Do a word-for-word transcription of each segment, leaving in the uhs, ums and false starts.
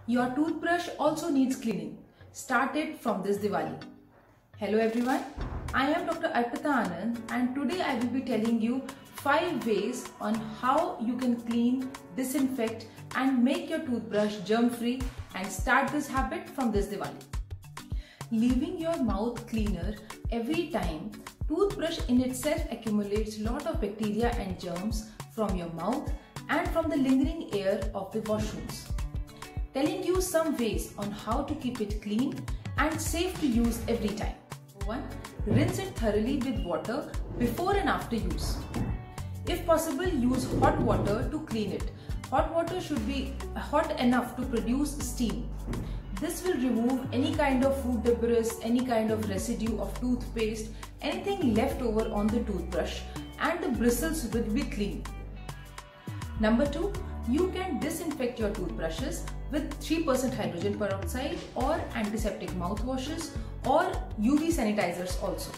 Your toothbrush also needs cleaning. Start it from this Diwali. Hello everyone, I am Doctor Arpita Anand and today I will be telling you five ways on how you can clean, disinfect and make your toothbrush germ-free and start this habit from this Diwali. Leaving your mouth cleaner every time, toothbrush in itself accumulates lot of bacteria and germs from your mouth and from the lingering air of the washrooms. Telling you some ways on how to keep it clean and safe to use every time. one. Rinse it thoroughly with water before and after use. If possible, use hot water to clean it. Hot water should be hot enough to produce steam. This will remove any kind of food debris, any kind of residue of toothpaste, anything left over on the toothbrush, and the bristles will be clean. Number two, you can disinfect your toothbrushes with three percent hydrogen peroxide or antiseptic mouthwashes or U V sanitizers also.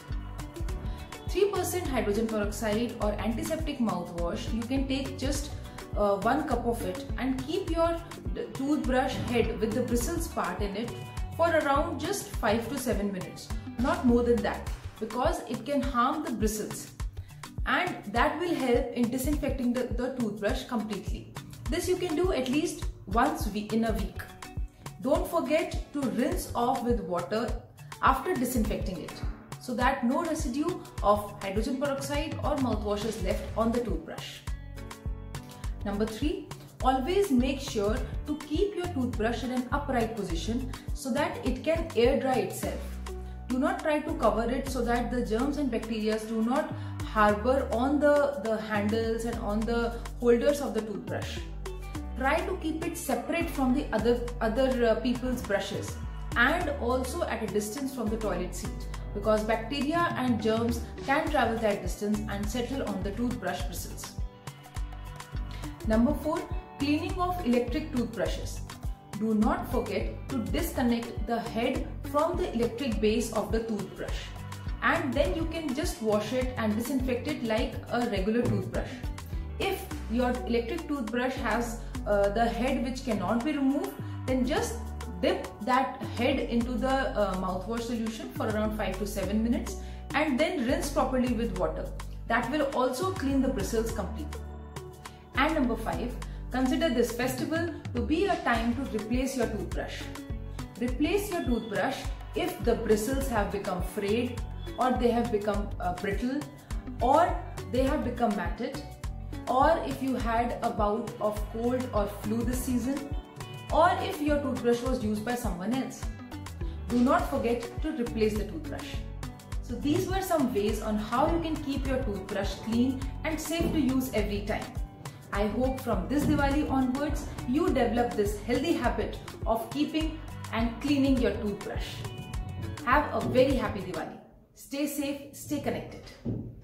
three percent hydrogen peroxide or antiseptic mouthwash, you can take just uh, one cup of it and keep your toothbrush head with the bristles part in it for around just five to seven minutes, not more than that, because it can harm the bristles. And that will help in disinfecting the, the toothbrush completely. This you can do at least once in a week. Don't forget to rinse off with water after disinfecting it so that no residue of hydrogen peroxide or mouthwash is left on the toothbrush. Number three, always make sure to keep your toothbrush in an upright position so that it can air dry itself. Do not try to cover it so that the germs and bacteria do not harbor on the, the handles and on the holders of the toothbrush. Try to keep it separate from the other, other uh, people's brushes and also at a distance from the toilet seat, because bacteria and germs can travel that distance and settle on the toothbrush bristles. Number four, cleaning of electric toothbrushes. Do not forget to disconnect the head from the electric base of the toothbrush, and then you can just wash it and disinfect it like a regular toothbrush. If your electric toothbrush has uh, the head which cannot be removed, then just dip that head into the uh, mouthwash solution for around five to seven minutes and then rinse properly with water. That will also clean the bristles completely. And number five, consider this festival to be a time to replace your toothbrush. Replace your toothbrush if the bristles have become frayed, or they have become uh, brittle, or they have become matted, or if you had a bout of cold or flu this season, or if your toothbrush was used by someone else. Do not forget to replace the toothbrush. So these were some ways on how you can keep your toothbrush clean and safe to use every time. I hope from this Diwali onwards, you develop this healthy habit of keeping and cleaning your toothbrush. Have a very happy Diwali. Stay safe, stay connected.